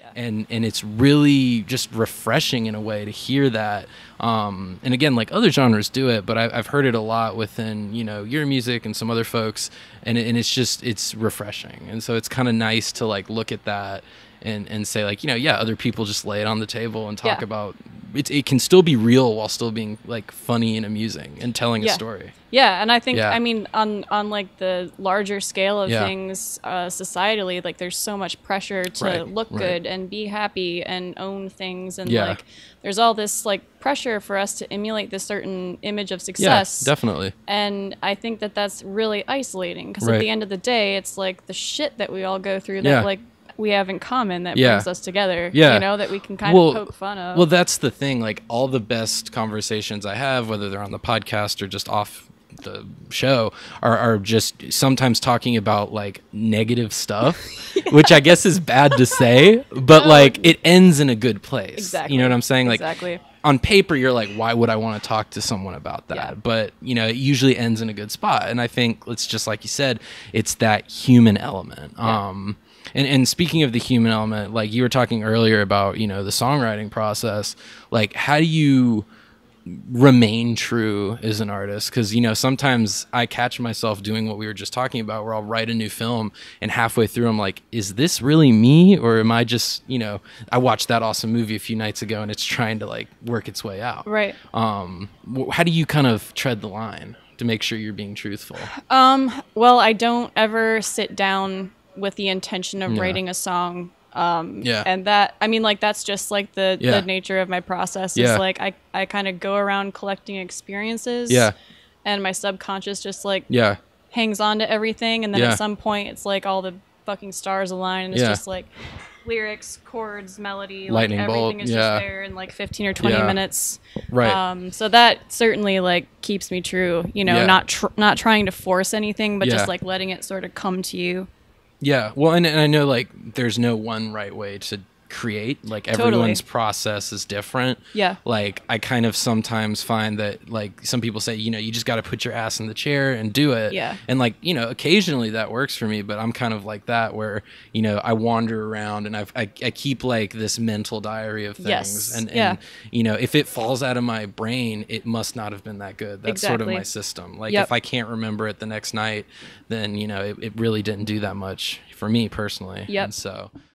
and it's really just refreshing in a way to hear that. And again, like other genres do it, but I've heard it a lot within, you know, your music and some other folks, and it's refreshing. And so it's kind of nice to like look at that and say like, you know, yeah, other people just lay it on the table and talk about it can still be real while still being like funny and amusing and telling a story. Yeah, and I think I mean on like the larger scale of things societally, like there's so much pressure to look good and be happy and own things, and like there's all this like pressure for us to emulate this certain image of success. Yeah, definitely. And I think that that's really isolating, because at the end of the day, it's like the shit that we all go through that like we have in common that brings us together, you know, that we can kind of poke fun of. Well, that's the thing. Like all the best conversations I have, whether they're on the podcast or just off the show, are just sometimes talking about like negative stuff, which I guess is bad to say, but like it ends in a good place. Exactly. You know what I'm saying? Like exactly. On paper, you're like, why would I want to talk to someone about that? Yeah. But, you know, it usually ends in a good spot. And I think it's just like you said, it's that human element. Yeah. And speaking of the human element, like you were talking earlier about, you know, the songwriting process, like how do you remain true as an artist? Because, you know, sometimes I catch myself doing what we were just talking about, where I'll write a new film and halfway through I'm like, is this really me, or am I just, you know, I watched that awesome movie a few nights ago and it's trying to like work its way out. Right. How do you kind of tread the line to make sure you're being truthful? Well, I don't ever sit down with the intention of writing a song. And that, I mean, like, that's just like the nature of my process is like, I kind of go around collecting experiences, and my subconscious just like hangs on to everything. And then at some point it's like all the fucking stars align, and it's just like lyrics, chords, melody, lightning like everything bolt, is just there in like 15 or 20 minutes. Right. So that certainly like keeps me true, you know, not trying to force anything, but just like letting it sort of come to you. Yeah, well, and I know like there's no one right way to create. Like everyone's process is different. Yeah. Like I kind of sometimes find that like some people say, you know, you just got to put your ass in the chair and do it. Yeah. And like, you know, occasionally that works for me, but I'm kind of like that where, you know, I wander around and I keep like this mental diary of things. And you know, if it falls out of my brain, it must not have been that good. That's sort of my system. Like if I can't remember it the next night, then, you know, it really didn't do that much for me personally. Yep. And so